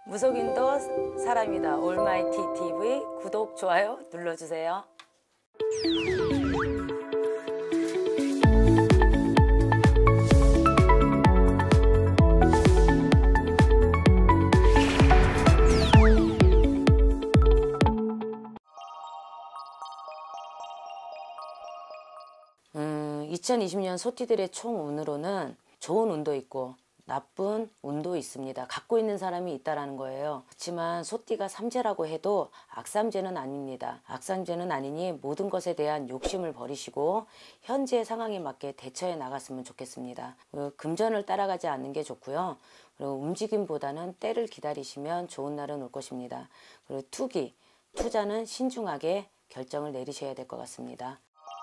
무속인도 사람이다 올마이티 TV 구독, 좋아요 눌러주세요. 음, 2020년 소띠들의 총 운으로는 좋은 운도 있고 나쁜 운도 있습니다. 갖고 있는 사람이 있다라는 거예요. 그렇지만 소띠가 삼재라고 해도 악삼재는 아닙니다. 악삼재는 아니니 모든 것에 대한 욕심을 버리시고 현재 상황에 맞게 대처해 나갔으면 좋겠습니다. 금전을 따라가지 않는 게 좋고요. 그리고 움직임보다는 때를 기다리시면 좋은 날은 올 것입니다. 그리고 투자는 신중하게 결정을 내리셔야 될 것 같습니다.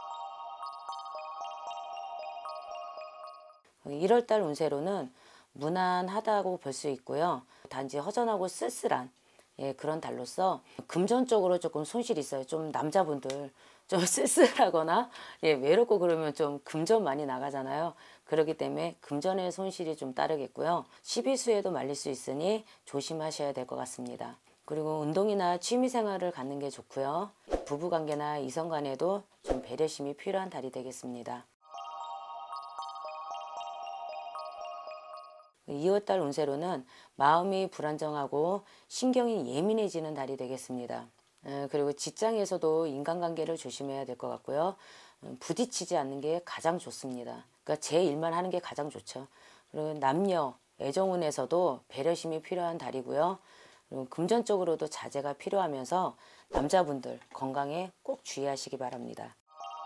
1월달 운세로는 무난하다고 볼 수 있고요. 단지 허전하고 쓸쓸한 그런 달로서 금전적으로 조금 손실이 있어요. 좀 남자분들 좀 쓸쓸하거나 외롭고 그러면 좀 금전 많이 나가잖아요. 그렇기 때문에 금전의 손실이 좀 따르겠고요. 시비수에도 말릴 수 있으니 조심하셔야 될 것 같습니다. 그리고 운동이나 취미생활을 갖는 게 좋고요. 부부관계나 이성간에도 좀 배려심이 필요한 달이 되겠습니다. 2월달 운세로는 마음이 불안정하고 신경이 예민해지는 달이 되겠습니다. 그리고 직장에서도 인간관계를 조심해야 될 것 같고요. 부딪히지 않는 게 가장 좋습니다. 그러니까 제 일만 하는 게 가장 좋죠. 그리고 남녀 애정운에서도 배려심이 필요한 달이고요. 그리고 금전적으로도 자제가 필요하면서 남자분들 건강에 꼭 주의하시기 바랍니다.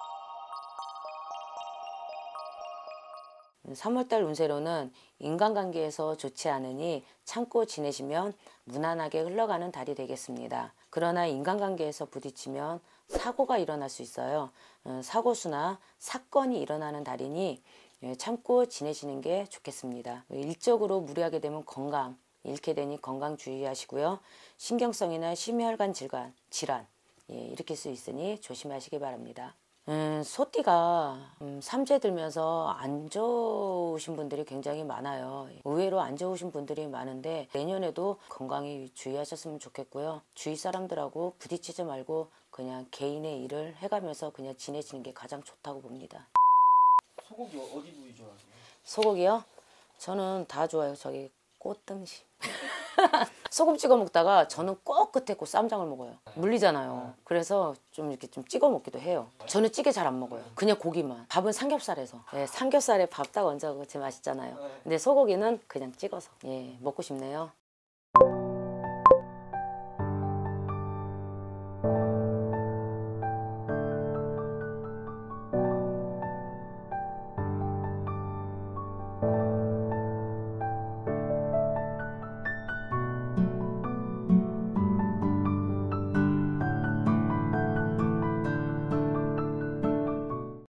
3월달 운세로는 인간관계에서 좋지 않으니 참고 지내시면 무난하게 흘러가는 달이 되겠습니다. 그러나 인간관계에서 부딪히면 사고가 일어날 수 있어요. 사고수나 사건이 일어나는 달이니 참고 지내시는 게 좋겠습니다. 일적으로 무리하게 되면 건강 잃게 되니 건강 주의하시고요. 신경성이나 심혈관 질환 일으킬 수 있으니 조심하시기 바랍니다. 소띠가 삼재 들면서 안 좋으신 분들이 굉장히 많아요. 의외로 안 좋으신 분들이 많은데 내년에도 건강에 주의하셨으면 좋겠고요. 주위 사람들하고 부딪히지 말고 그냥 개인의 일을 해가면서 그냥 지내시는 게 가장 좋다고 봅니다. 소고기 어디 부위 좋아하세요? 소고기요? 저는 다 좋아요. 저기 꽃등심. 소금 찍어 먹다가 저는 꼭 끝에 고 쌈장을 먹어요. 물리잖아요. 그래서 좀 이렇게 좀 찍어 먹기도 해요. 저는 찌개 잘 안 먹어요. 그냥 고기만. 밥은 삼겹살에서. 삼겹살에 밥 딱 얹어 제일 맛있잖아요. 근데 소고기는 그냥 찍어서 먹고 싶네요.